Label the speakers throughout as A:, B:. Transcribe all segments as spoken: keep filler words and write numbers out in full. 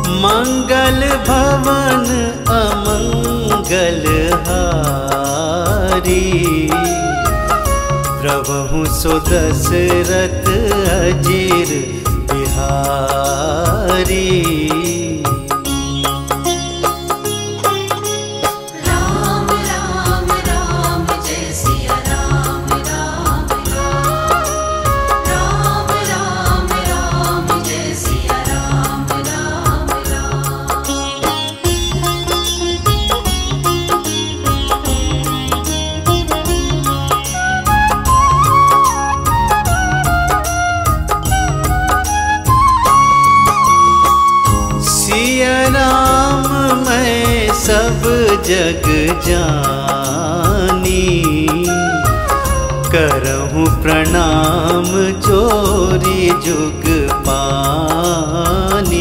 A: मंगल भवन अमंगल हारी, प्रभु सो दशरथ अजीर बिहारी। सब जग जानी, करहूँ प्रणाम जोरी जुग पानी।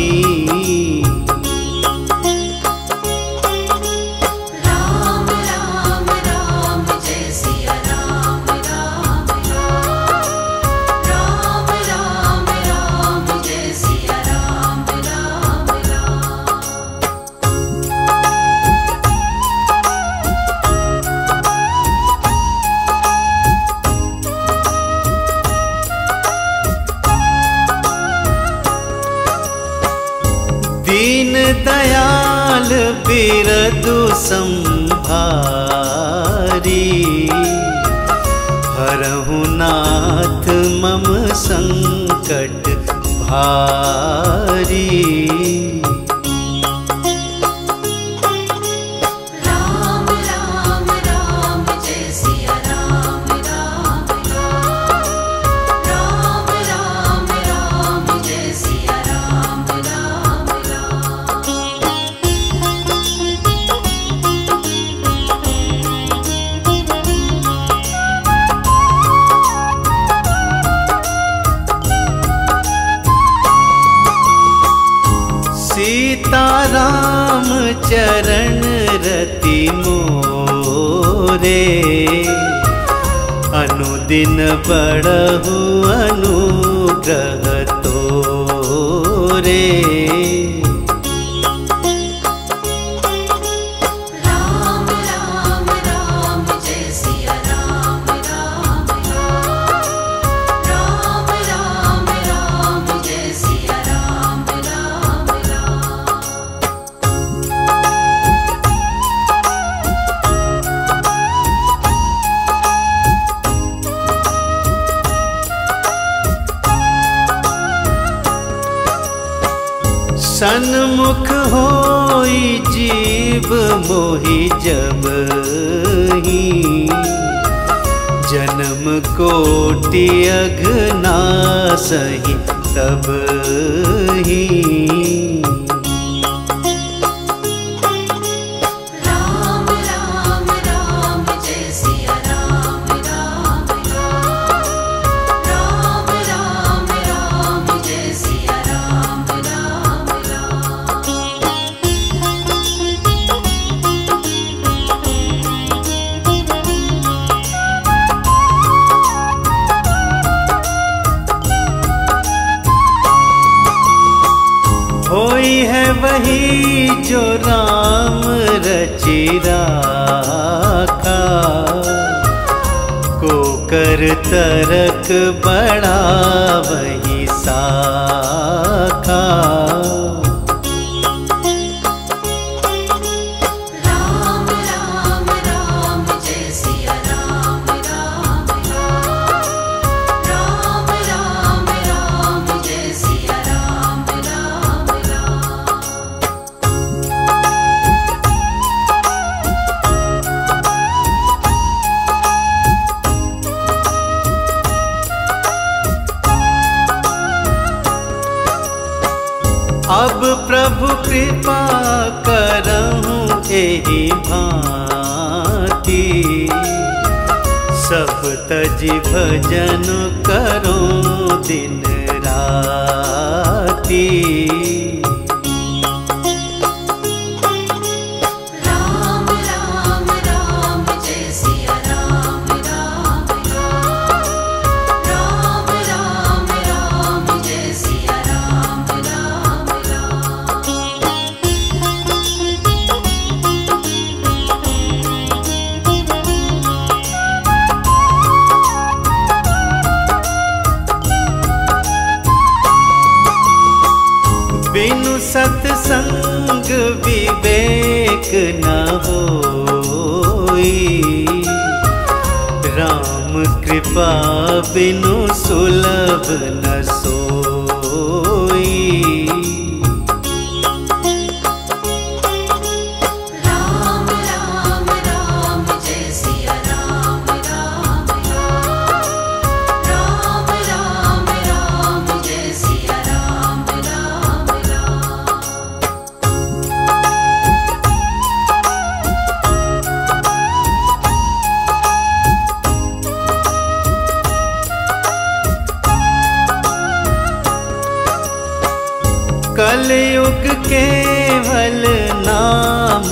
B: राम राम राम जय सिया राम राम राम, राम राम राम जय सिया राम राम राम।
A: दीन दयाल बिरदु संभारी, हरहु नाथ मम संकट भारी।
B: राम राम राम जय सिया राम राम राम, राम राम राम जय सिया राम राम राम।
A: सीताराम चरण रति मोरे, अनुदिन बढ़हु अनुग्रह तोरे।
B: राम राम राम जय सिया राम राम राम, राम राम राम जय सिया राम राम राम।
A: सन्मुख होई जीव मोहि जब ही, जन्म कोटि अघनासहि तब ही।
B: राम राम राम जय सिया राम राम राम, राम राम राम जय सिया राम राम राम।
A: होई है वही जो राम रचि राखा, को कर तरक बड़ा वही साखा।
B: राम राम राम जय सिया राम राम राम, राम राम राम जय सिया राम राम राम।
A: अब प्रभु कृपा करहूँ एहि भांति, सब तजि भजन करूँ दिन राति।
B: राम राम राम जय सिया राम राम राम, राम राम राम जय सिया राम राम राम।
A: बिनु सत्संग विवेक न होई, राम कृपा बिनु सुलभ न सोई।
B: राम राम राम जय सिया राम राम राम, राम राम राम जय सिया राम राम राम।
A: कलयुग केवल नाम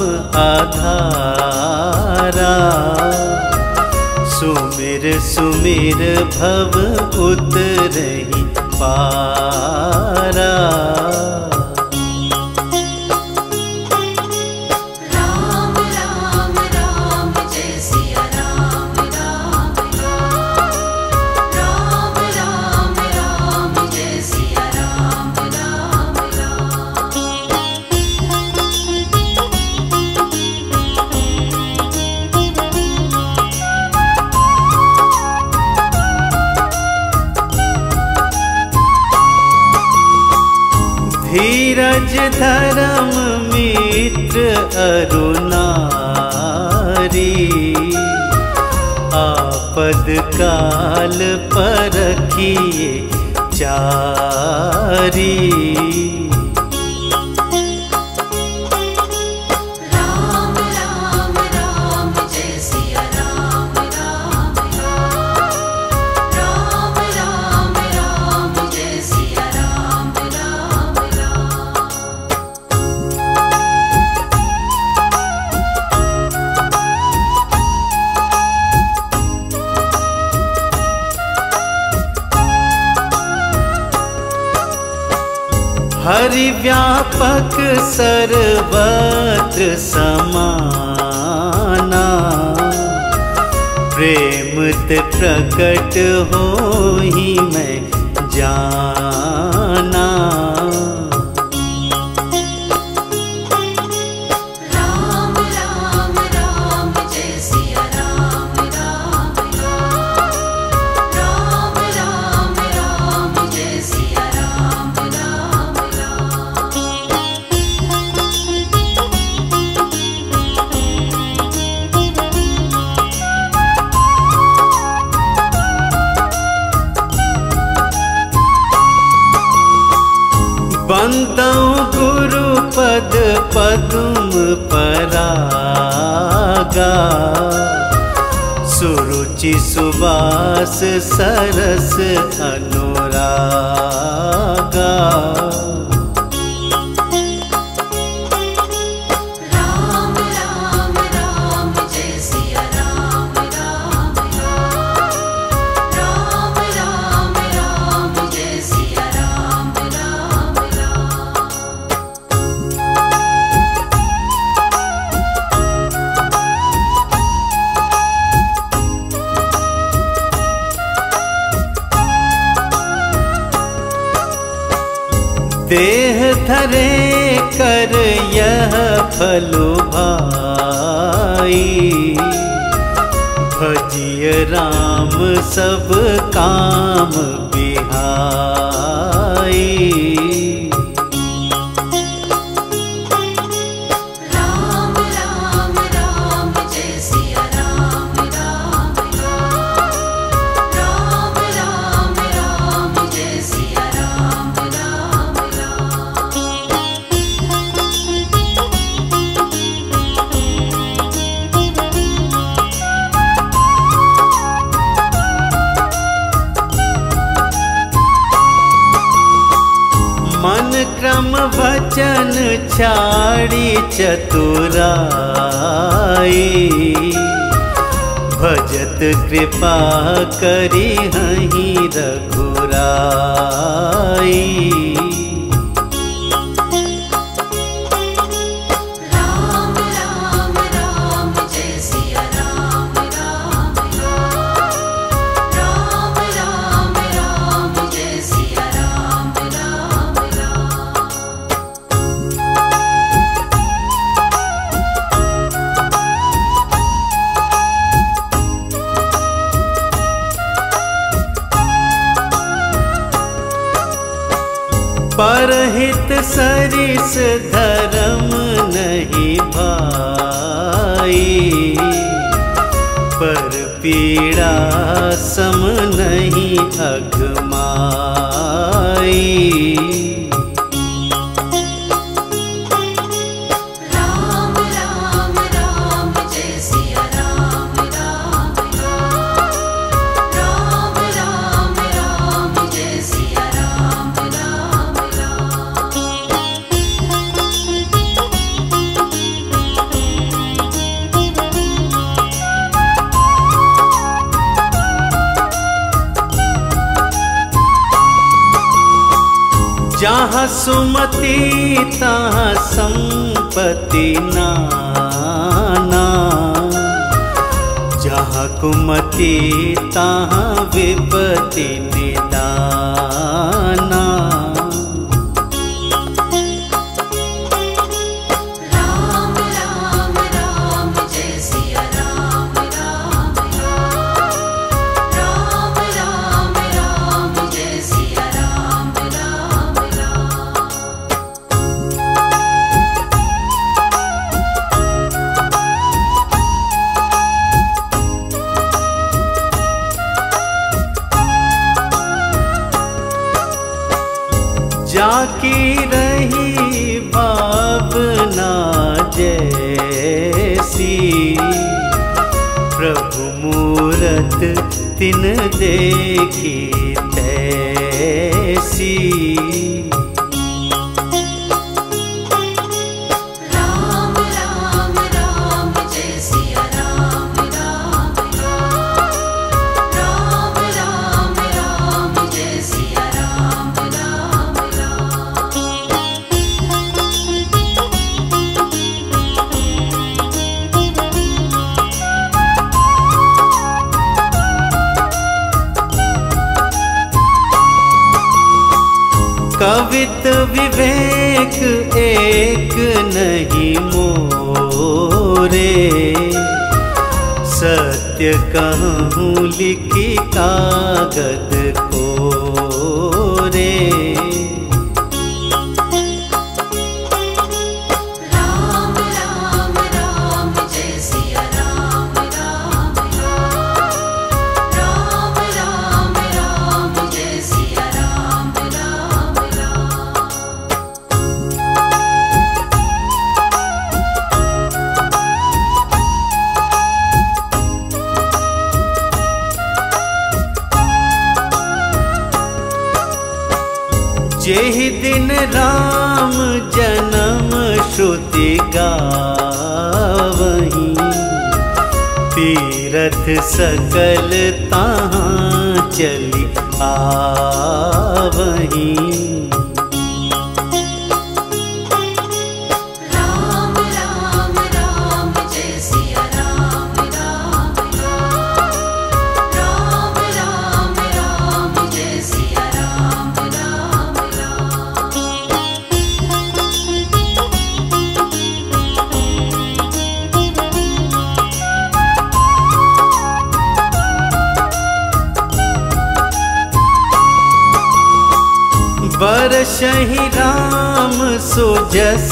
A: आधारा, सुमिर सुमिर भव उतरहि पारा।
B: राम राम राम जय सिया राम राम राम, राम राम राम जय सिया राम राम राम।
A: धीरज धर्म मित्र अरु नारी, आपद काल परखिए चारी।
B: राम राम राम जय सिया राम राम राम, राम राम राम जय सिया राम राम राम।
A: हरि व्यापक सर्वत्र समाना, प्रेम ते प्रकट होहि मैं जाना।
B: राम राम राम जय सिया राम राम राम, राम राम राम जय सिया राम राम राम।
A: बंदौ गुरु पद पद्म परागा, सुरुचि सुवास सरस अनुरागा।
B: राम राम राम जय सिया राम राम राम, राम राम राम जय सिया राम राम राम।
A: देह धरे कर यह फलो भाई, भजिय राम सब काम बिहाई।
B: राम राम राम जय सिया राम राम राम, राम राम राम जय सिया राम राम राम।
A: मन क्रम वचन छाड़ी चतुराई, भजत कृपा करी हहि रघुराई।
B: राम राम राम जय सिया राम राम राम, राम राम राम जय सिया राम राम राम।
A: सरिस धर्म नहीं भाई, पर पीड़ा सम नहीं अघमाई।
B: राम राम राम जय सिया राम राम राम, राम राम राम जय सिया राम राम राम।
A: जहाँ सुमति तहाँ संपत्ति नाना, जहाँ कुमति तहाँ विपत्ति निदाना।
B: राम राम राम जय सिया राम राम राम, राम राम राम जय सिया राम राम राम।
A: जाकी रही भावना जैसी, प्रभु मूरत तिन देखी तैसी।
B: राम राम राम जय सिया राम राम राम, राम राम राम जय सिया राम राम राम।
A: कवित विवेक एक नहीं मोरे, सत्य कहूँ लिखी कागद कोरे।
B: राम राम राम जय सिया राम राम राम, राम राम राम जय सिया राम राम राम।
A: जेहि दिन राम जन्म श्रुति गावहीं, तीरथ सकल तहाँ चली आवहीं।
B: राम राम राम जय सिया राम राम राम, राम राम राम जय सिया राम राम राम।
A: बरसहि राम सुजस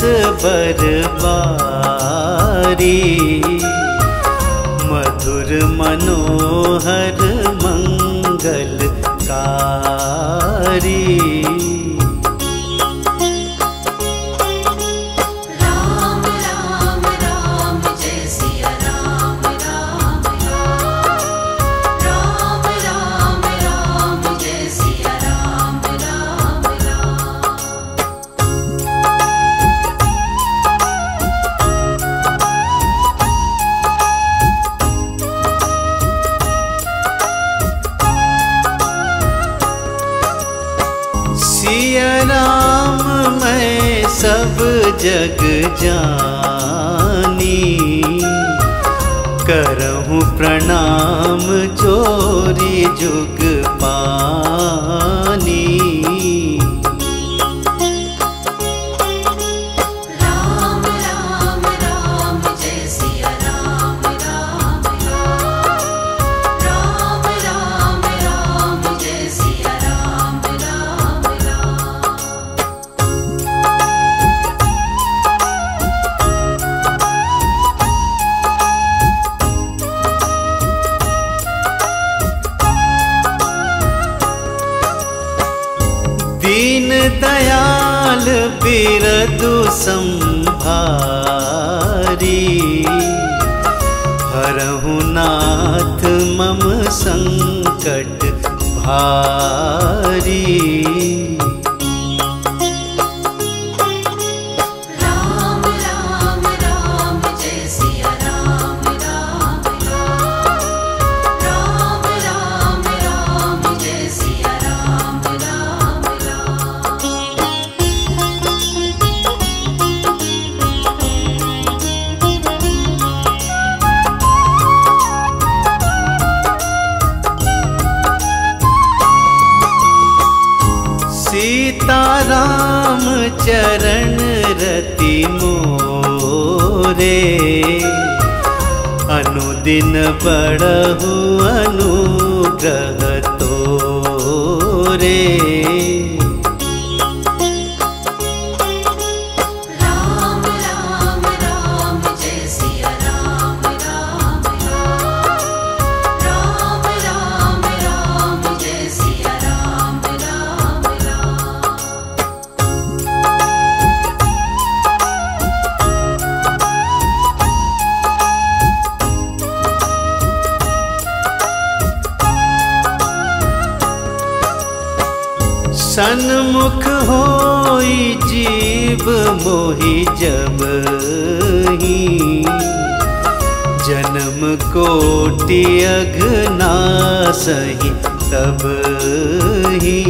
A: बरबारी, मधुर मनोहर मंगलकारी।
B: राम राम राम जय सिया राम राम राम, राम राम राम जय सिया राम राम राम।
A: सिया राम मैं सब जग जानी, करहूँ प्रणाम जोरी जुग पानी।
B: राम राम राम जय सिया राम राम राम, राम राम राम जय सिया राम राम राम।
A: संभारी, हरहु नाथ मम संकट भारी।
B: राम राम राम जय सिया राम राम राम। राम राम राम जय सिया राम राम राम।
A: सीताराम चरण रति मोरे, अनुदिन बढ़हु अनुग्रह तोरे।
B: राम राम राम जय सिया राम राम राम। राम राम राम जय सिया राम राम राम।
A: सन्मुख होई जीव मोहि जबहि, जन्म कोटि अघनासहि तबहि।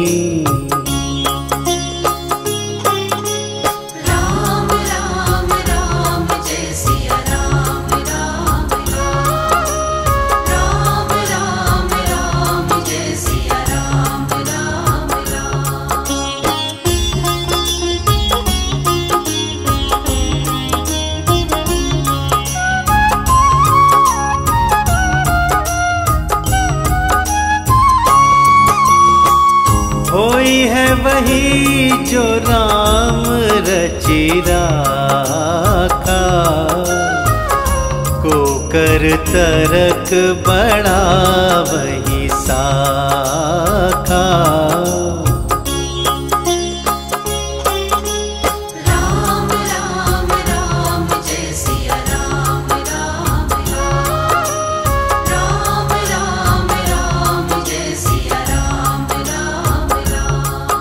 B: राम राम राम जय सिया राम राम राम। राम राम राम जय सिया राम राम राम।
A: होई है वही जो राम रचि राखा, को कर तरक बड़ा वही साखा।
B: राम राम राम जय सिया राम राम राम। राम राम राम जय सिया राम राम राम।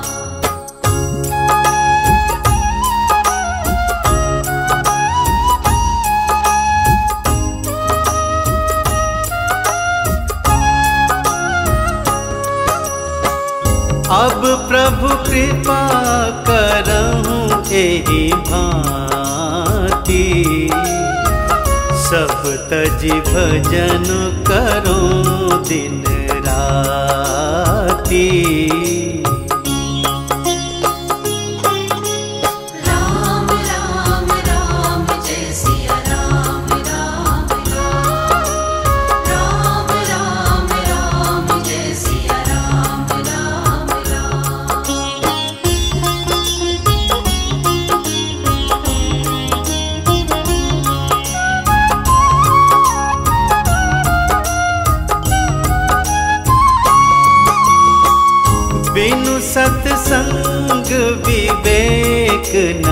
A: अब प्रभु कृपा करहूँ एहि भांति, सब तजि भजन करूँ दिन राति।
B: राम राम राम जय सिया राम राम राम। राम राम राम जय सिया राम राम राम।
A: बिनु सत्संग विवेक न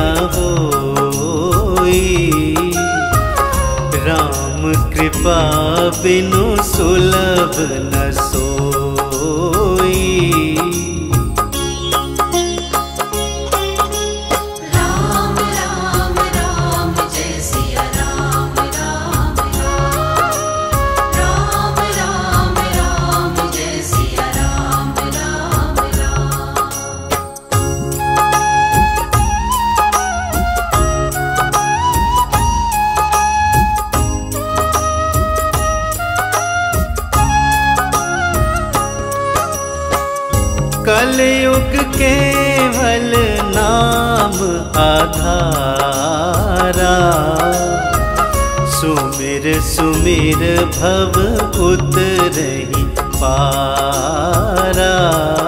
A: होई, राम कृपा बिनु सुलभ न सोई।
B: राम राम राम जय सिया राम राम राम। राम राम राम जय सिया राम राम राम।
A: कलयुग केवल नाम आधारा, सुमिर सुमिर भव उतरहि पारा।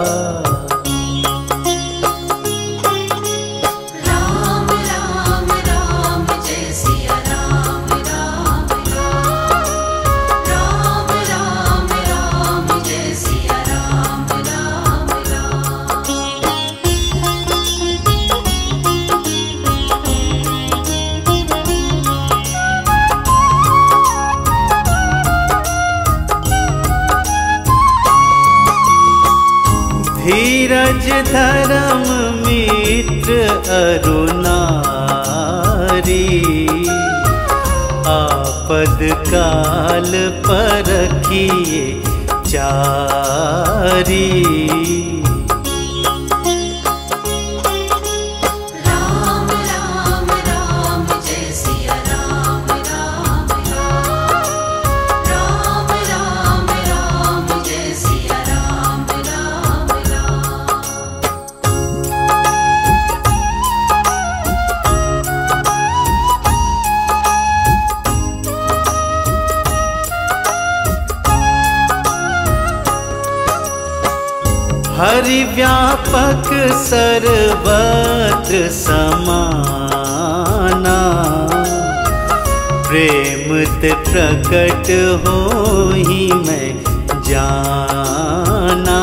B: राम राम राम जय सिया राम राम राम। राम राम राम जय सिया राम राम राम।
A: धीरज धर्म मित्र अरुणारी, आपद काल परखिए चारी।
B: राम राम राम जय सिया राम राम राम। राम राम राम जय सिया राम राम राम।
A: हरि व्यापक सर्वत्र समाना, प्रेम ते प्रकट होहि मैं जाना।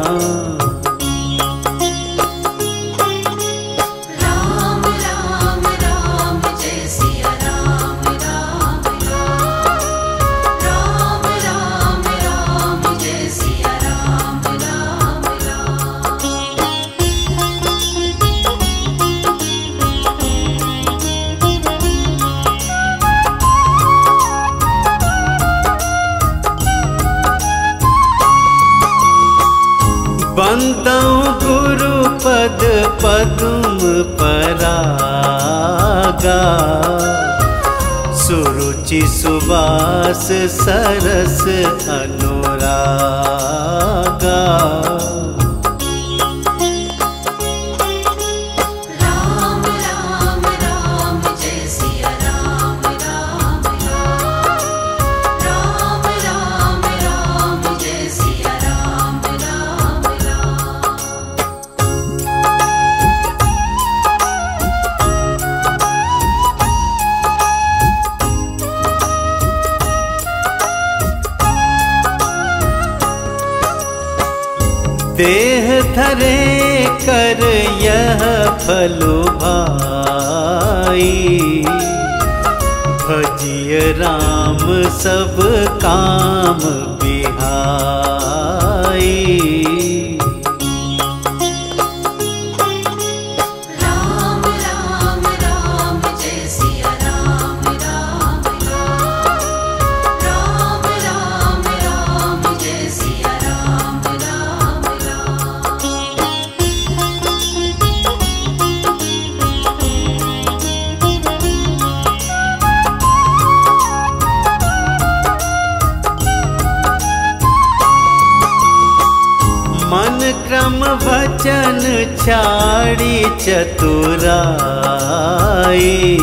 B: राम राम राम जय सिया राम राम राम। राम राम राम जय सिया राम राम राम।
A: बंदौ गुरु पद पद्म परागा, सुरुचि सुवास सरस अनुरागा।
B: राम राम राम जय सिया राम राम राम। राम राम राम जय सिया राम राम राम।
A: देह धरे कर यह फलो भाई, भजिय राम सब काम बिहाई।
B: राम राम राम जय सिया राम राम राम। राम राम राम जय सिया राम राम राम।
A: मन क्रम वचन छाड़ी चतुराई,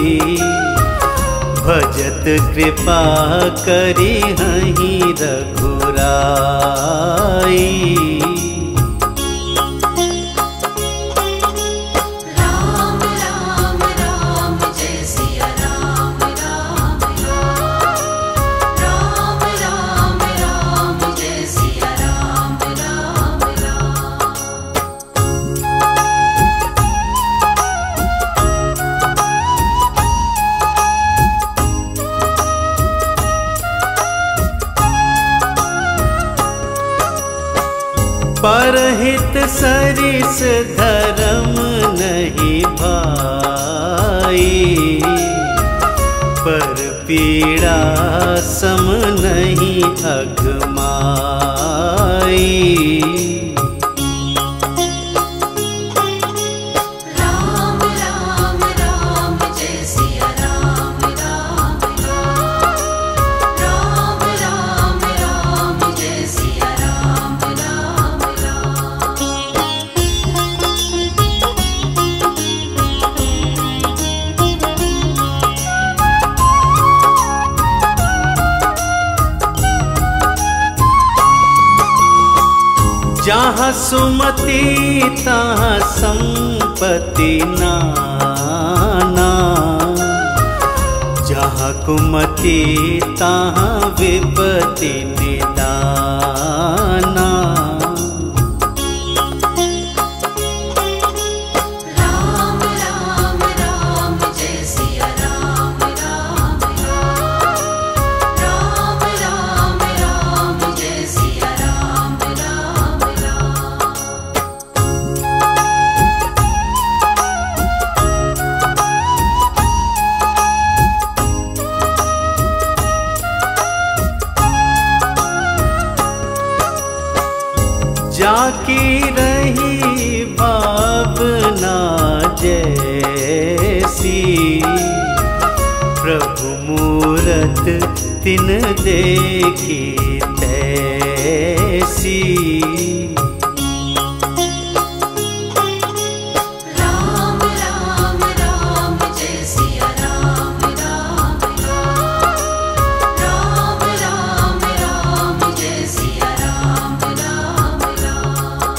A: भजत कृपा करी हहीं रघुराई।
B: राम राम राम जय सिया राम राम राम। राम राम राम जय सिया राम राम राम।
A: परहित सरिस धर्म नहीं भाई, पर पीड़ा सम नहीं अघमाई।
B: राम राम राम जय सिया राम राम राम। राम राम राम जय सिया राम राम राम।
A: जहाँ सुमति तहाँ संपत्ति नाना, जहाँ कुमति तहाँ विपत्ति निदाना।
B: राम राम राम जय सिया राम राम राम। राम राम राम जय सिया राम राम राम।
A: झांकी रही भावना जैसी, प्रभु मूरत तिन देखी तैसी।
B: राम राम राम जय सिया राम राम राम। राम राम राम जय सिया राम राम राम।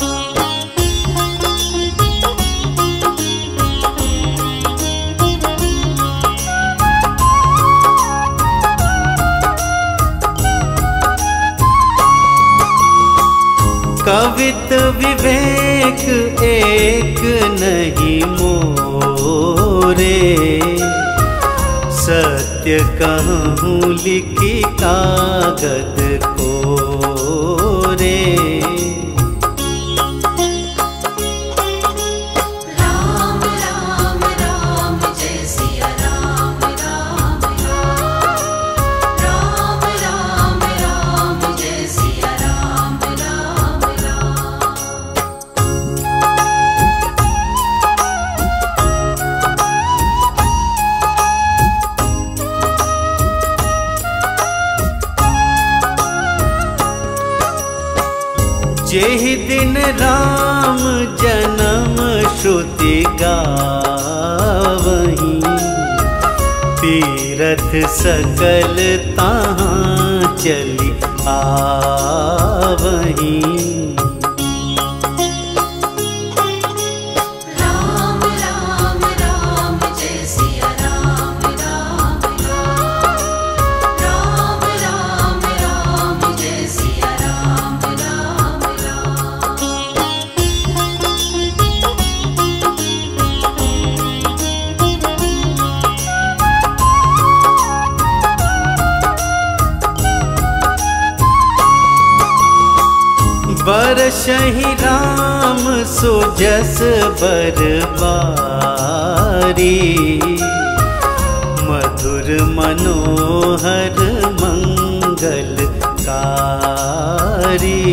A: कवित विवेक एक नहीं मोरे, सत्य कहूँ लिखी कागद कोरे।
B: राम राम राम जय सिया राम राम राम। राम राम राम जय सिया राम राम राम।
A: जेहि दिन राम जन्म श्रुति गावहीं, तीरथ सकल ताहाँ चली आवहीं।
B: राम राम राम जय सिया राम राम राम। राम राम राम जय सिया राम राम राम।
A: बरसहि राम सुजस बरबारी, मधुर मनोहर मंगलकारी।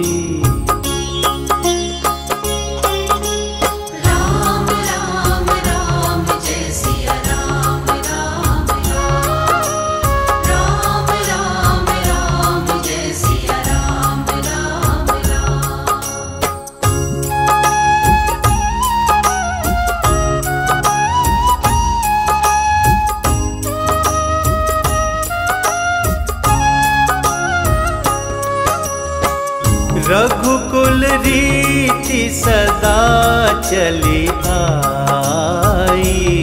B: राम राम राम जय सिया राम राम राम। राम राम राम जय सिया राम राम राम।
A: रघुकुल रीति सदा चली आई,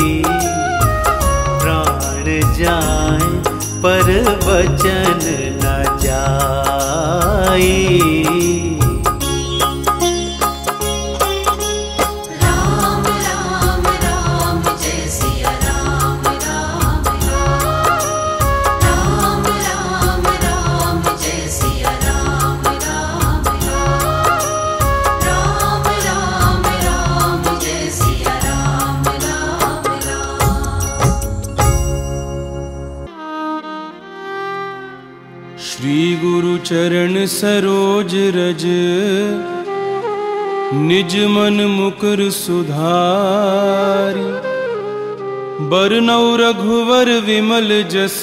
A: प्राण जाए पर वचन न जाई।
B: राम राम राम जय सिया राम राम राम। राम राम राम जय सिया राम राम राम। राम राम राम जय सिया राम राम राम।
C: श्री गुरु चरण सरोज रज, निज मन मुकुर सुधारि। बरनउँ रघुवर विमल जस,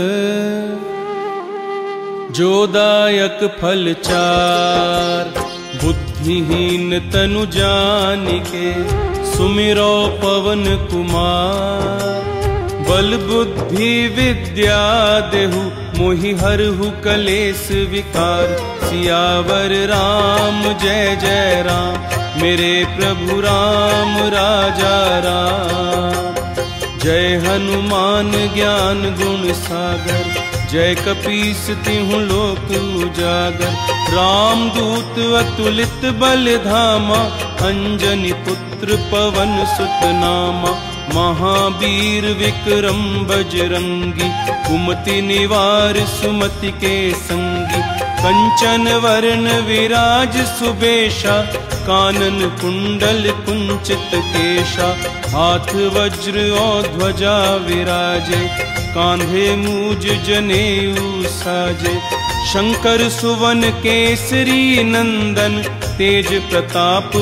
C: जो दायक फल चार। बुद्धिहीन तनु जानिके, सुमिरो पवन कुमार। बल बुद्धि विद्या देहु, मोहि हरहु कलेस विकार। सियावर राम जय जय राम, मेरे प्रभु राम राजा राम। जय हनुमान ज्ञान गुण सागर, जय कपीस तिहुँ लोक उजागर। राम दूत अतुलित बल धामा, अंजनी पुत्र पवन सुत नामा। महावीर विक्रम बजरंगी, कुमति निवार सुमति के संगी। कंचन वरण विराज सुबेशा, कानन कुंडल कुंचित केशा। हाथ वज्र और ध्वजा विराजे, कांधे मूज जनेऊ साजे। शंकर सुवन केसरी नंदन, तेज प्रताप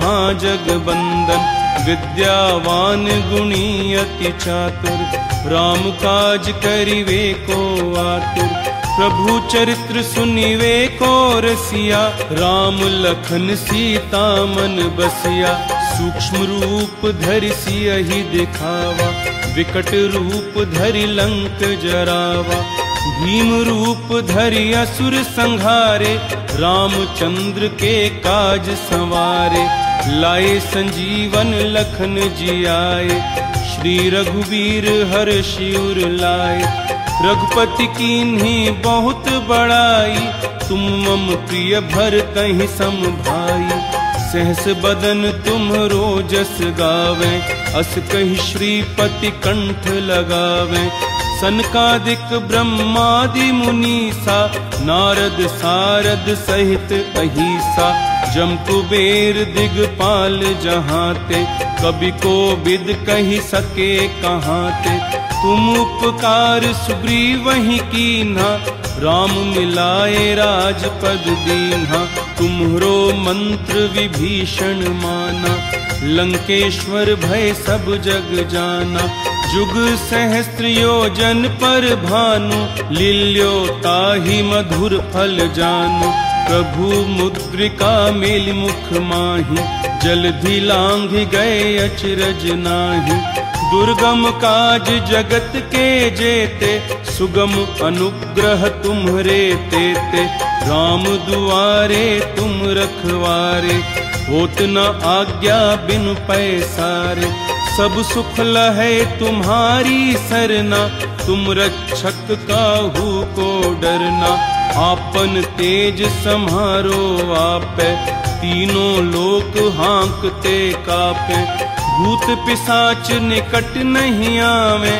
C: महाजगबंदन। विद्यावान गुणी अति चातुर, राम काज करिवे को आतुर। प्रभु चरित्र सुनिवे को रसिया, राम लखन सीता मन बसिया। सूक्ष्म रूप धरि सियहि दिखावा, विकट रूप धरि लंक जरावा। भीम रूप धरि असुर संहारे, रामचंद्र के काज संवारे। लाए संजीवन लखन जियाए, श्री रघुवीर हर्षि उर लाए। रघुपति कीन्ही बहुत बड़ाई, तुम मम प्रिय भरतहि सम भाई। सहस बदन तुम रोजस गावें, अस कहि श्रीपति कंठ लगावें। सनकादिक ब्रह्मादि मुनीसा, नारद सारद सहित अहिसा। जम कुबेर दिगपाल जहाते, कवि को बिद कहि सके कहाते। तुम उपकार सुग्रीवहि कीन्हा, राम मिलाए राजपद दीन्हा। तुम्हरो मंत्र विभीषण माना, लंकेश्वर भय सब जग जाना। जुग सहस्त्र योजन पर भानु, लील्यो ताहि मधुर फल जानु। प्रभु मुद्रिका मेलि मुख माहि, जलधि लांघ गए अचरज नाहि। दुर्गम काज जगत के जेते, सुगम अनुग्रह तुम्हरे तेते। राम दुआरे तुम रखवारे, होत न आज्ञा बिनु पैसारे। सब सुख लहै तुम्हारी सरना, तुम रक्षक काहू को डरना। आपन तेज सम्हारो आपे, तीनों लोक हाँकते कापे। भूत पिशाच निकट नहीं आवे,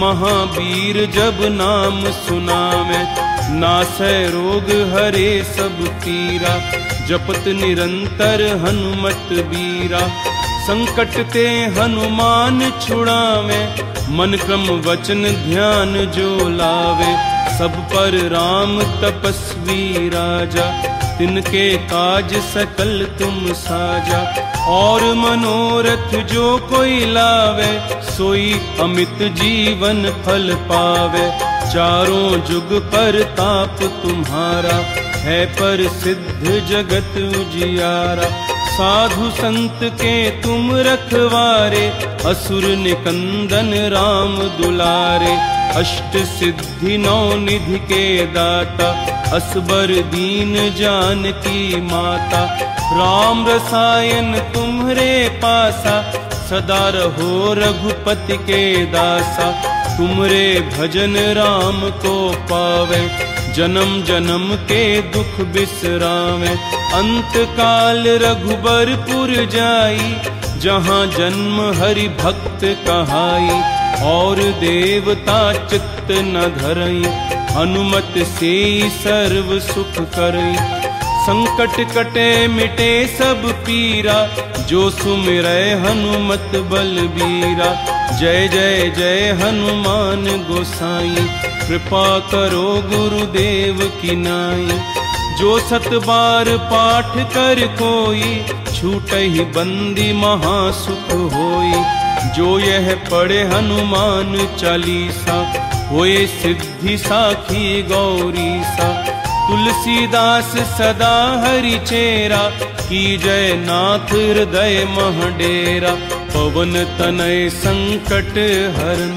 C: महावीर जब नाम सुनावे। नासै रोग हरे सब पीरा, जपत निरंतर हनुमत बीरा। संकट ते हनुमान छुड़ावे, मन क्रम वचन ध्यान जो लावे। सब पर राम तपस्वी राजा, तिनके काज सकल तुम साजा। और मनोरथ जो कोई लावे, सोई अमित जीवन फल पावे। चारों जुग पर ताप तुम्हारा, है पर सिद्ध जगत उजियारा। साधु संत के तुम रखवारे, असुर निकंदन राम दुलारे। अष्ट सिद्धि नौ निधि के दाता, असबर दीन जानकी माता। राम रसायन तुम्हरे पासा, सदा रहो रघुपति के दासा। तुमरे भजन राम को पावे, जन्म जन्म के दुख बिसरावे। अंत काल रघुबरपुर जाई, जहाँ जन्म हरि भक्त कहाई। और देवता चित्त न धरई, हनुमत से सर्व सुख करई। संकट कटे मिटे सब पीरा, जो सुमिरै हनुमत बलबीरा। जय जय जय हनुमान गोसाई, कृपा करो गुरुदेव की नाई। जो सत बार पाठ कर कोई, छूटहि बंदी महासुख होई। जो यह पढ़े हनुमान चालीसा, होए सिद्धि साखी गौरीसा। तुलसीदास सदा हरि चेरा, की जय नाथ हृदय मह डेरा। पवन तनय संकट हरन,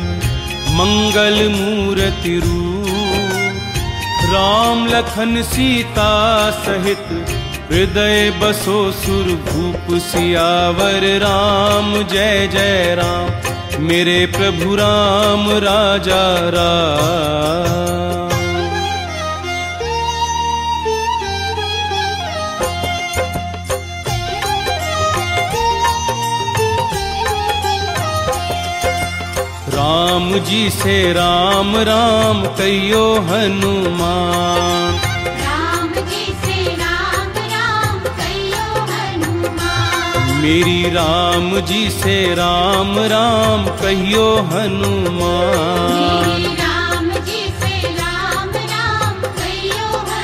C: मंगल मूर्ति रूप। राम लखन सीता सहित, हृदय बसो सुरभूप। सियावर राम जय जय राम, मेरे प्रभु राम राजा राम। राम जी से राम राम कहियो हनुमान।
B: राम जी से राम राम कहियो हनुमान।
C: मेरी राम जी से राम राम कहियो हनुमान।
B: मेरी राम जी से राम राम कहियो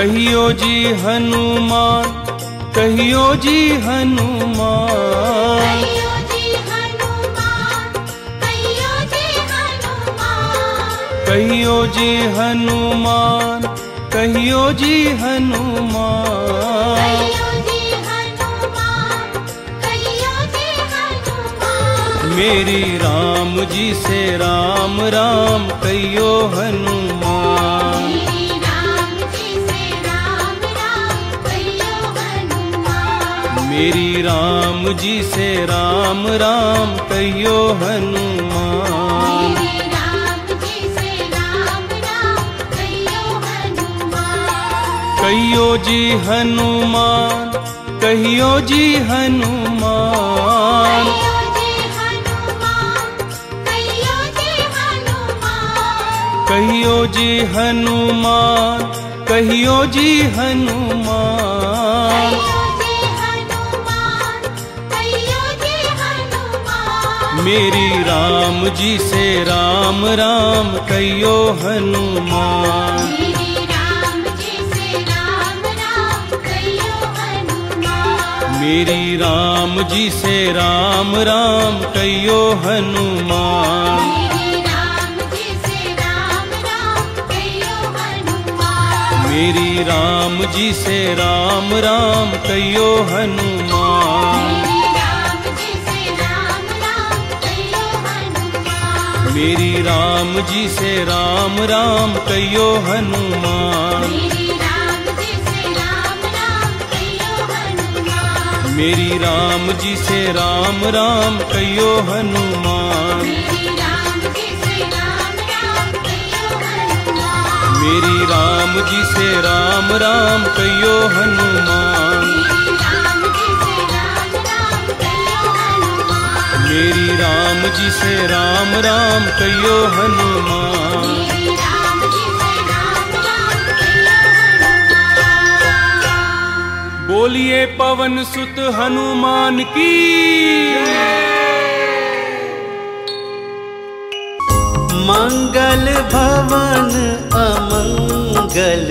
C: कहियो जी हनुमान, कहियो जी हनुमान,
B: कहियो जी हनुमान, कहियो जी हनुमान,
C: कहियो जी हनुमान, कहियो जी हनुमान।
B: कहियो जी हनुमान, कहियो जी हनुमान।
C: मेरी राम जी से राम राम कहियो हनुमान,
B: मेरी राम जी से राम राम कहियो हनुमान।
C: मेरी राम जी से राम राम कहियो हनुमान।
B: मेरी राम जी से राम राम कहियो हनुमान।
C: कहियो जी हनुमान, कहियो जी हनुमान,
B: कहियो जी हनुमान,
C: कहियो जी हनुमान,
B: कहियो जी हनुमान।
C: मेरी राम जी से राम राम कहियो हनुमान।
B: मेरी राम जी से राम राम कहियो हनुमान।
C: मेरी राम जी से राम राम कहियो हनुमान।
B: मेरी राम जी से राम राम कहियो हनुमान।
C: मेरी राम जी से राम राम कहियो हनुमान।
B: मेरी राम जी से राम राम कहियो हनुमान।
C: मेरी राम जी से राम राम कहियो हनुमान। मेरी राम जी से राम राम कहियो हनुमान।
B: मेरी राम जी से राम राम कहियो हनुमान।
C: बोलिए पवन सुत हनुमान की।
A: मंगल भवन अमंगल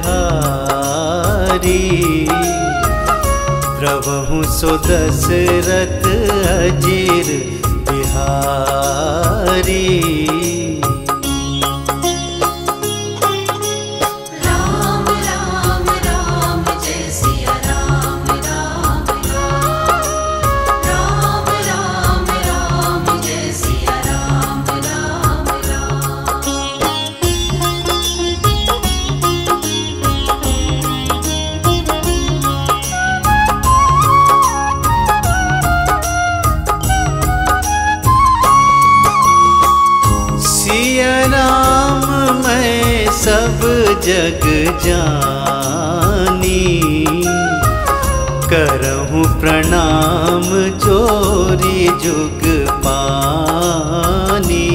A: हारी, प्रभु सो दशरथ अजीर बिहारी।
B: राम राम राम जय सिया राम राम राम। राम राम राम जय सिया राम राम राम।
A: सिया राम मैं सब जग जानी, करहूँ प्रणाम जोरी जुग पानी।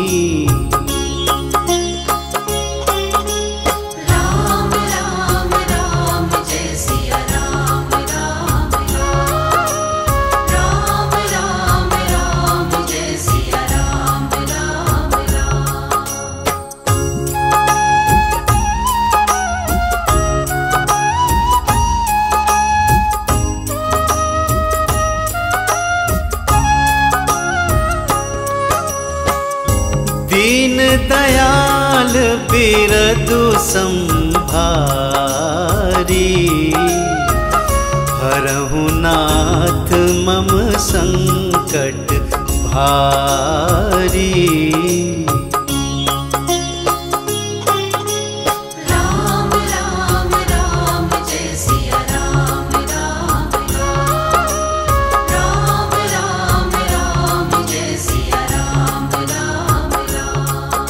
B: राम राम राम जय सिया राम राम राम। राम राम राम जय सिया राम राम राम।
A: दीन दयाल बिरदु संभारी, हरहु नाथ मम संकट भारी।
B: राम राम राम जय सिया राम राम राम। राम राम राम जय सिया राम राम राम।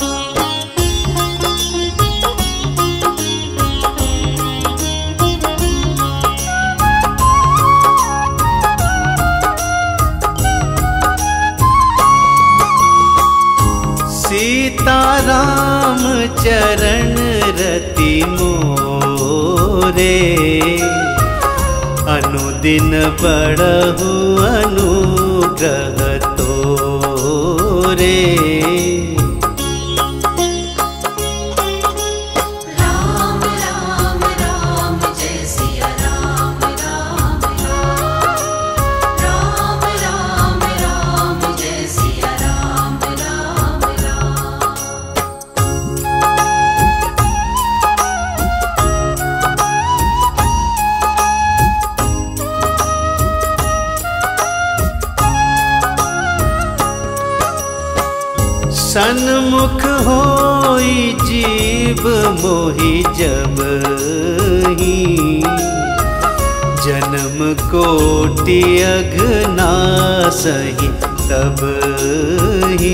A: सीताराम चरण रति मोरे, अनुदिन बढ़हु अनुग्रह तोरे।
B: राम राम राम
A: सन्मुख होई जीव मोहि जब ही, जन्म कोटि अघनासहि तब ही।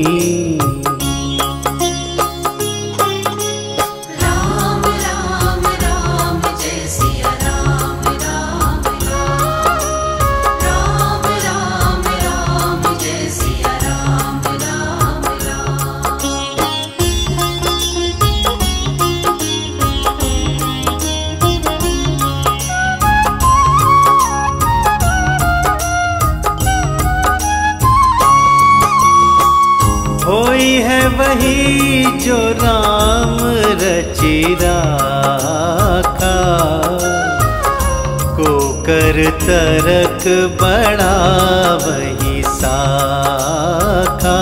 A: होई है वही जो राम रचि राखा, को कर तरक बड़ा वही साखा।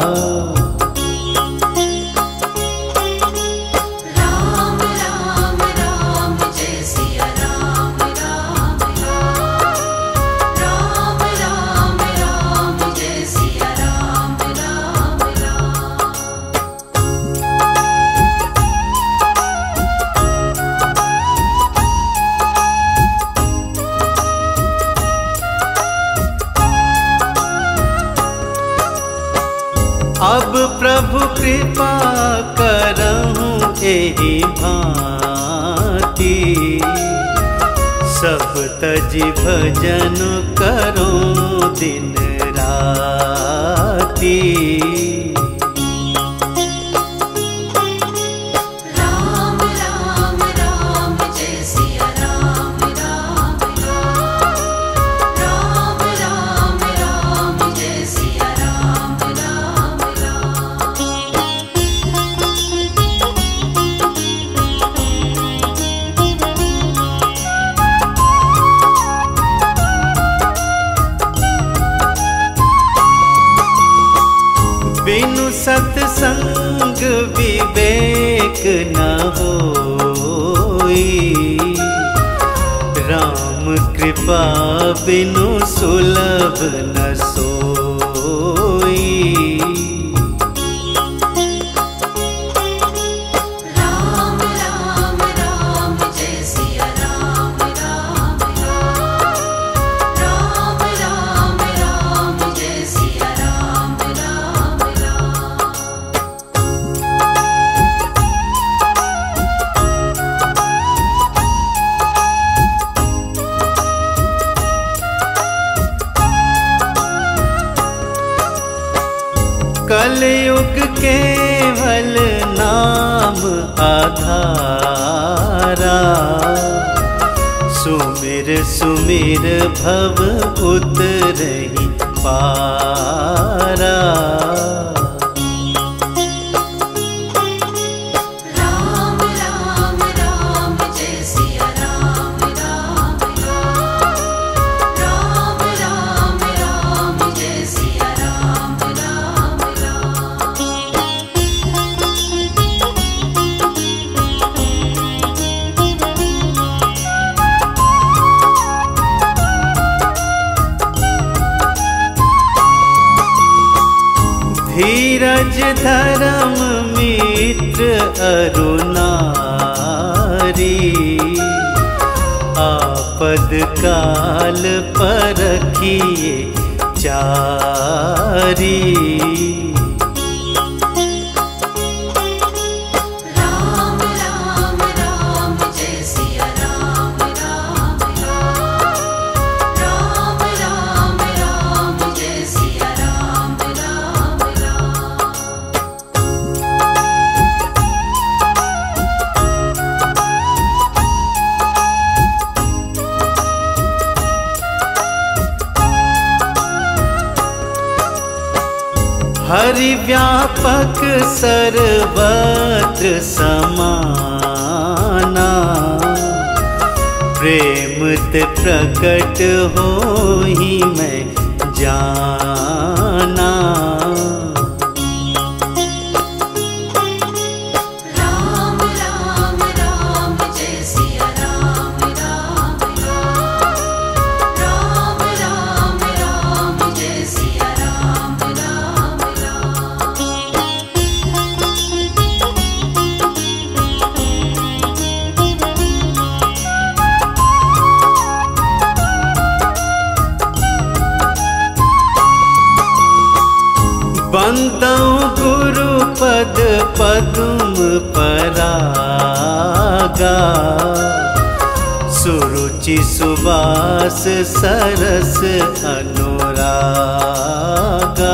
A: अब प्रभु कृपा करहूँ एहि भांति, सब तजि भजन करूँ दिन राति। बिनु सत्संग विवेक न होई, राम कृपा बिनु सुलभ न सोई। कलयुग केवल नाम आधारा, सुमिर सुमिर भव उतरहि पारा। धीरज धर्म मित्र अरु नारी, आपद काल परखिए चारी। हरि व्यापक सर्वत्र समाना, प्रेम ते प्रकट होहि मैं जाना। वंदऊ गुरु पद पद्म परागा, सुरुचि सुवास सरस अनुरागा।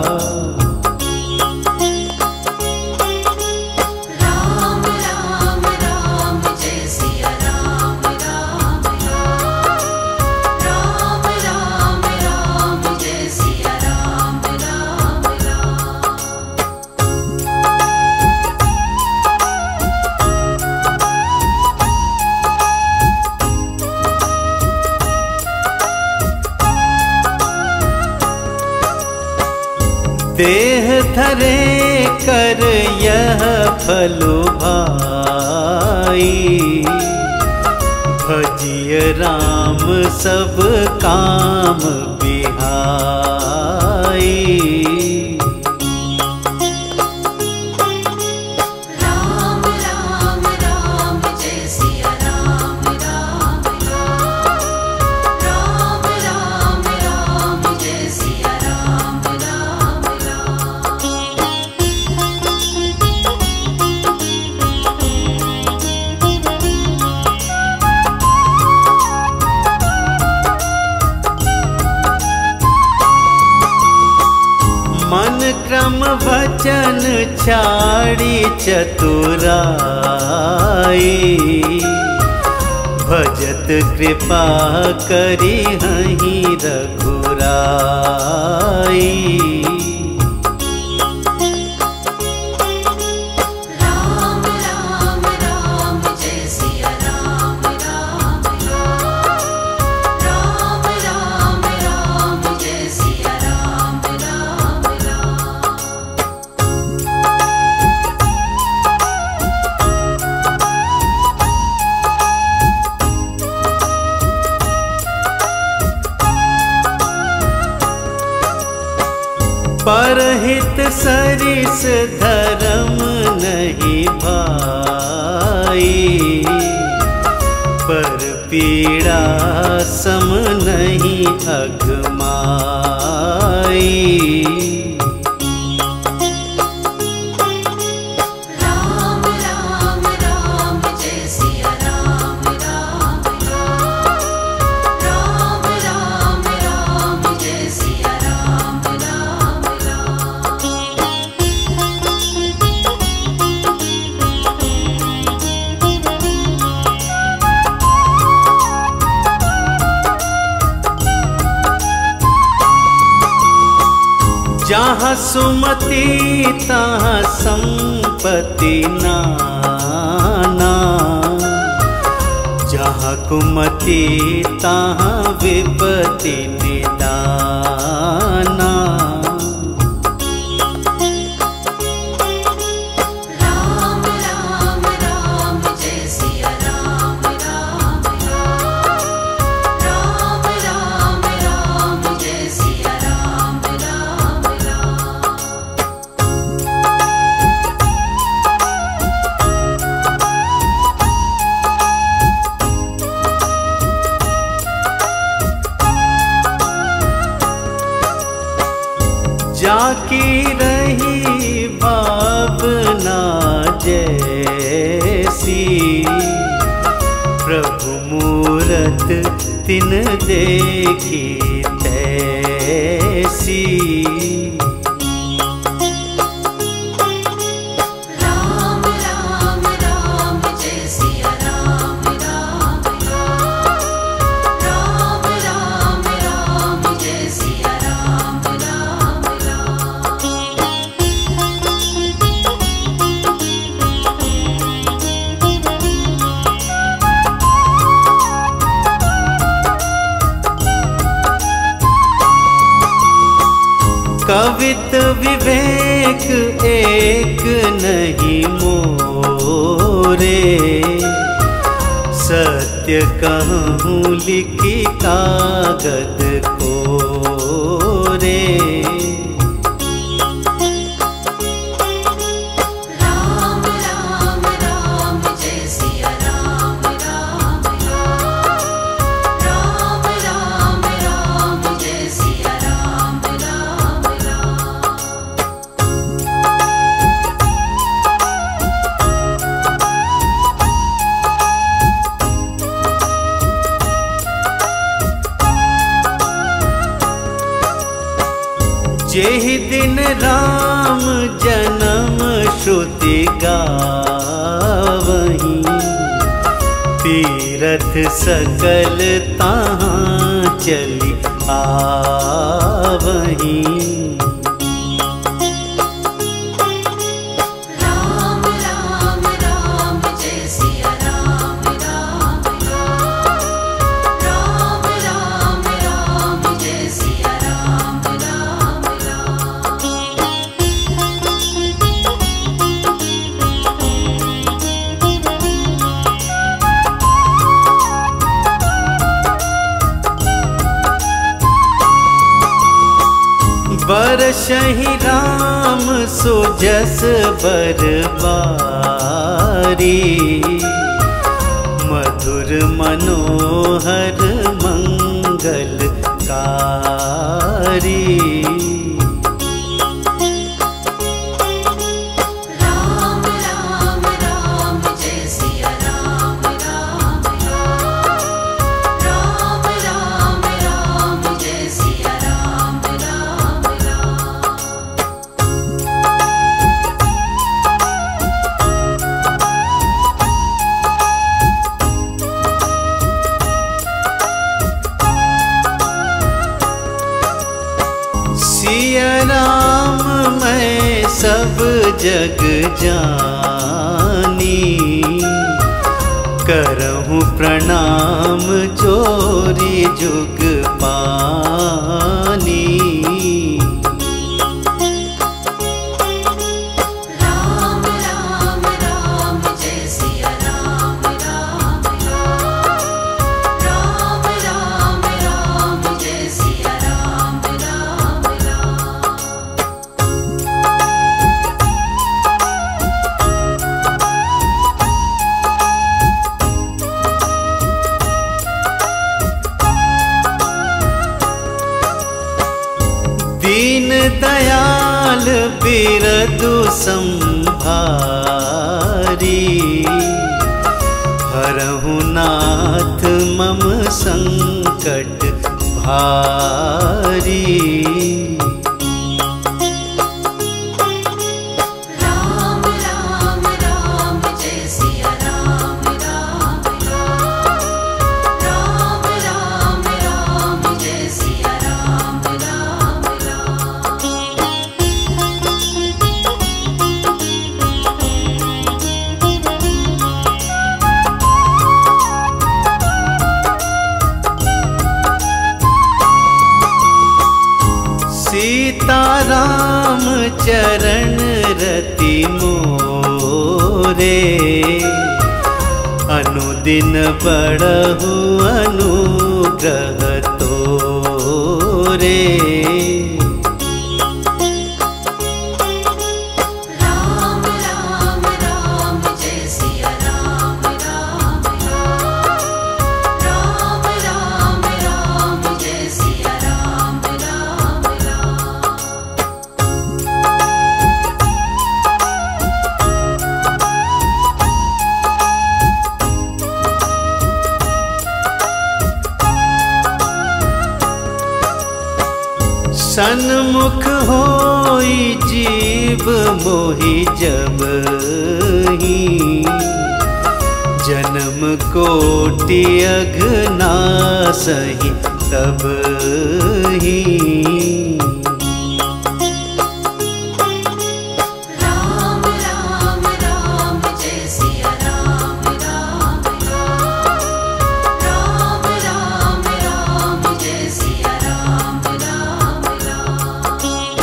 D: राम राम राम जय सिया राम राम राम, राम राम राम जय सिया राम राम राम।
A: देह धरे कर यह फलो भाई, भजिय राम सब काम बिहाई।
D: राम राम राम जय सिया राम राम राम, राम राम राम जय सिया राम राम राम।
A: मन क्रम वचन छाड़ी चतुराई, भजत कृपा करी हहीं रघुराई।
D: राम राम राम जय सिया राम राम राम, राम राम राम जय सिया राम राम राम।
A: परहित सरिस धर्म नहीं भाई, पर पीड़ा सम नहीं अघमाई।
D: राम राम राम जय सिया राम राम राम, राम राम राम जय सिया राम राम राम।
A: जहाँ सुमति तहाँ संपत्ति नाना, जहाँ कुमति तहाँ विपत्ति निदाना।
D: राम राम राम जय सिया राम राम राम, राम राम राम जय सिया राम राम राम।
A: जाकी रही भावना जैसी, प्रभु मूरत तिन देखी तैसी।
D: राम राम राम जय सिया राम राम राम, राम राम राम जय सिया राम राम राम।
A: कवित विवेक एक नहीं मोरे, सत्य कहूँ लिखी कागद कोरे।
D: राम राम राम जय सिया राम राम राम, राम राम राम जय सिया राम राम राम।
A: राम जन्म श्रुति गावहीं, तीरथ सकल तहाँ चली आवहीं।
D: राम राम राम जय सिया राम राम राम, राम राम राम जय सिया राम राम राम।
A: बरसहि राम सुजस बरबारी, मधुर मनोहर मंगलकारी।
D: राम राम राम जय सिया राम राम राम, राम राम राम जय सिया राम राम राम।
A: सिया राम मैं सब जग जानी, करहूँ प्रणाम जोरी जुग पानी।
D: राम राम राम जय सिया राम राम राम, राम राम राम जय सिया राम राम राम।
A: दीन दयाल बिरदु संभारी, हरहु नाथ मम संकट भारी।
D: राम राम राम जय सिया राम राम राम, राम राम राम जय सिया राम राम राम।
A: सीताराम चरण रति मोरे, अनुदिन बढ़हु अनुग्रह तोरे।
D: राम राम राम जय सिया राम राम राम, राम राम राम जय सिया राम राम राम।
A: सन्मुख होई जीव मोहि जबहि, जन्म कोटि अघनासहि तबहि।
D: राम राम राम जय सिया राम राम राम, राम राम राम जय सिया राम राम राम।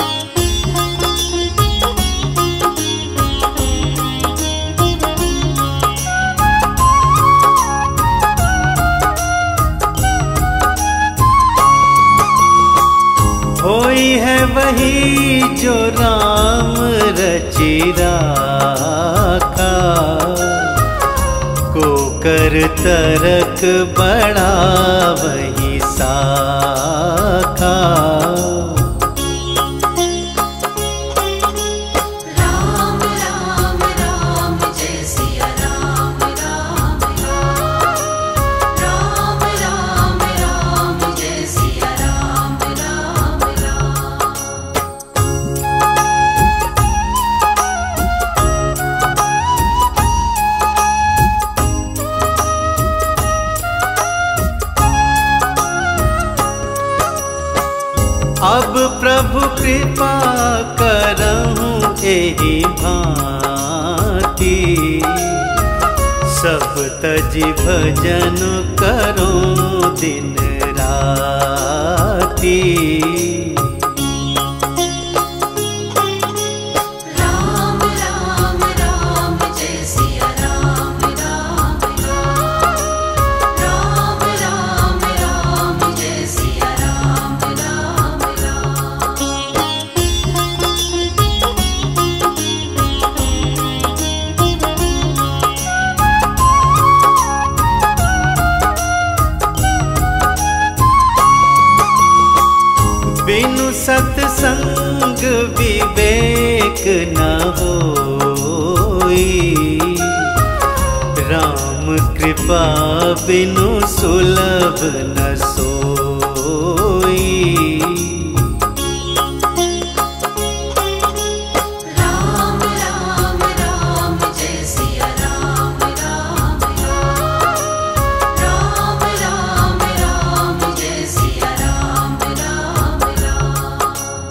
A: होई है वही जो राम रचि राखा, को कर तरक बड़ा वही साखा।
D: राम राम राम जय सिया राम राम राम, राम राम राम जय सिया राम राम राम।
A: प्रभु कृपा करहूँ एहि भांति, सब तजी भजन करूँ दिन राति।
D: राम राम राम जय सिया राम राम राम, राम राम राम जय सिया राम राम राम।
A: बिनु सत्संग विवेक न होई, राम कृपा बिनु सुलभ न सोई।
D: राम राम राम जय सिया राम राम राम, राम राम राम जय सिया राम राम राम।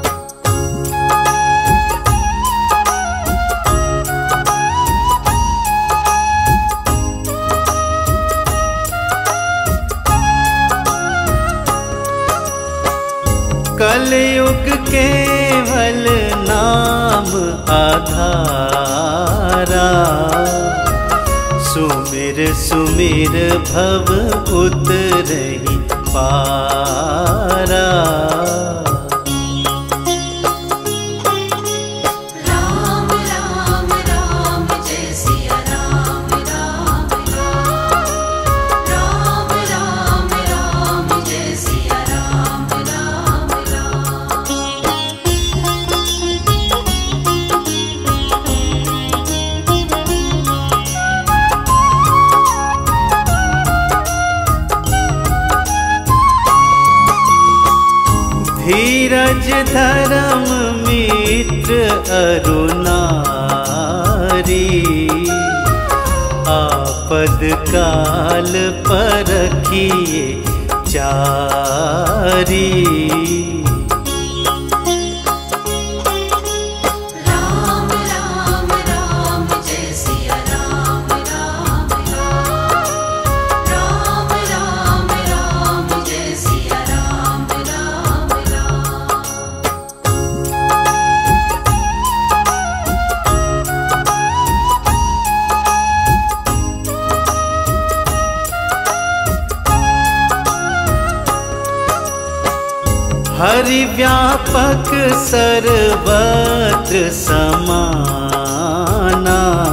A: कलयुग केवल नाम आधारा, सुमिर सुमिर भव उतरहि पारा।
D: राम राम राम जय सिया राम राम राम, राम राम राम जय सिया राम राम राम।
A: धीरज धर्म मित्र अरु नारी, आपद काल परखिए चारी।
D: राम राम राम जय सिया राम राम राम, राम राम राम जय सिया राम राम राम।
A: हरि व्यापक सर्वत्र समाना,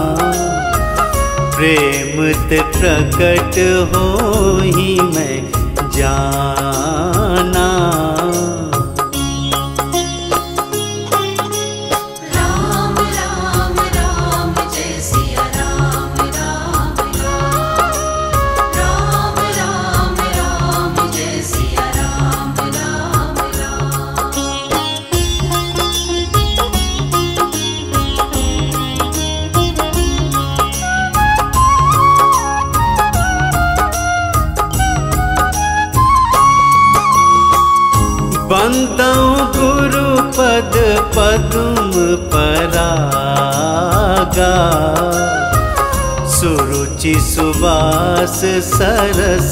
A: प्रेम ते प्रकट होहि मैं जाना।
D: राम राम राम जय सिया राम राम राम, राम राम राम जय सिया राम राम राम।
A: बंदौ गुरु पद पद्म परागा, सुरुचि सुवास सरस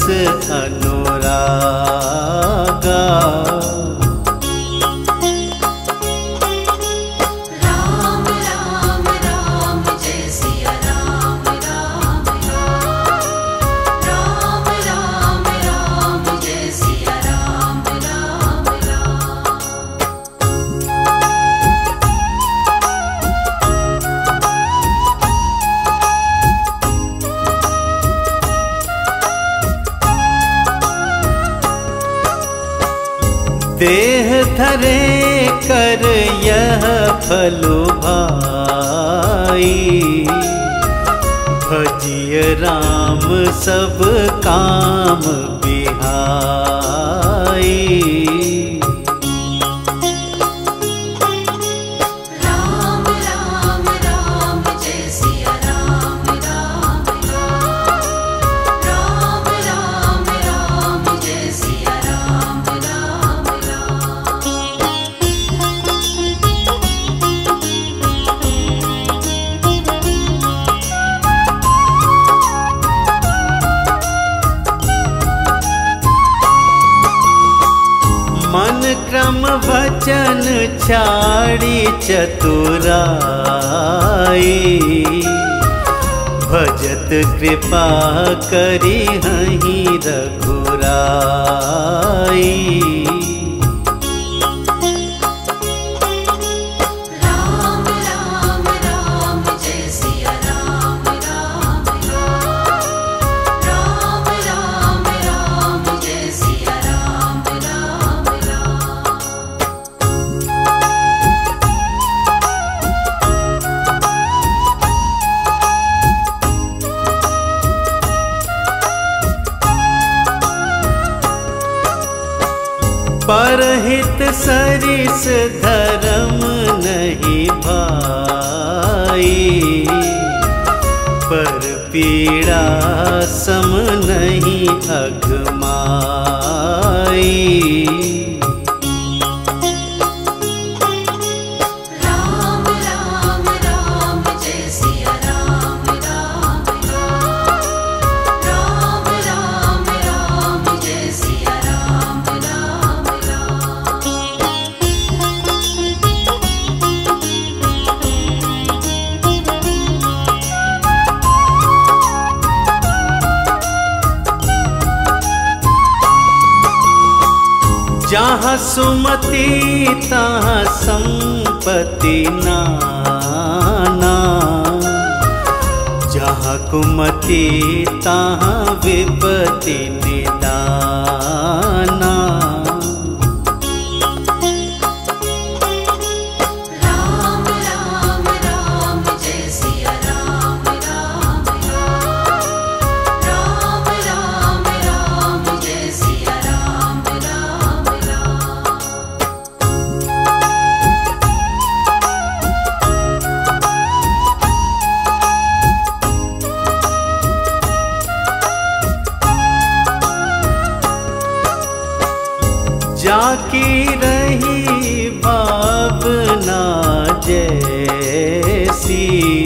A: अनुरागा।
D: राम राम राम जय सिया राम राम राम, राम राम राम जय सिया राम राम राम।
A: देह धरे कर यह फलो भाई, भजिय राम सब काम बिहाई।
D: राम राम राम जय सिया राम राम राम, राम राम राम जय सिया राम राम राम।
A: वचन छाड़ी चतुराई, भजत कृपा करी हहीं रघुराई।
D: राम राम राम जय सिया राम राम राम, राम राम राम जय सिया राम राम राम।
A: परहित सरिस धर्म नहीं भाई, पर पीड़ा सम नहीं अघमाई।
D: राम राम राम जय सिया राम राम राम, राम राम राम जय सिया राम राम राम।
A: जहाँ सुमति तहाँ संपत्ति नाना, जहाँ कुमति तहाँ विपत्ति निदाना।
D: राम राम राम जय सिया राम राम राम, राम राम राम जय सिया राम राम राम।
A: जाकी रही भावना जैसी,